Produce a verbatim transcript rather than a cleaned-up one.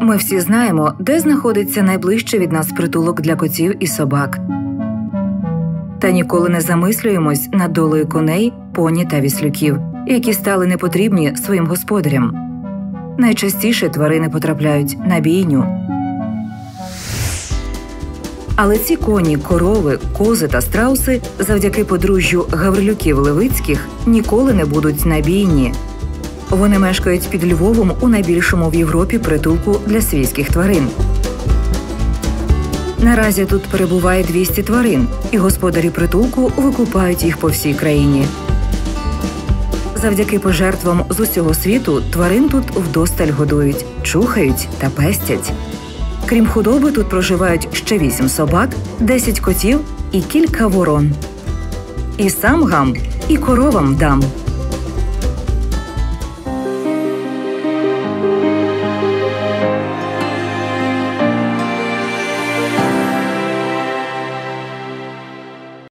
Ми всі знаємо, де знаходиться найближче від нас притулок для котів і собак. Та ніколи не замислюємось над долею коней, поні та віслюків, які стали непотрібні своїм господарям. Найчастіше тварини потрапляють на бійню. Але ці коні, корови, кози та страуси завдяки подружжю Гаврилюків-Левицьких ніколи не будуть на бійні. Вони мешкають під Львовом у найбільшому в Європі притулку для свійських тварин. Наразі тут перебуває двісті тварин, і господарі притулку викупають їх по всій країні. Завдяки пожертвам з усього світу тварин тут вдосталь годують, чухають та пестять. Крім худоби, тут проживають ще вісім собак, десять котів і кілька ворон. І сам гам, і коровам дам.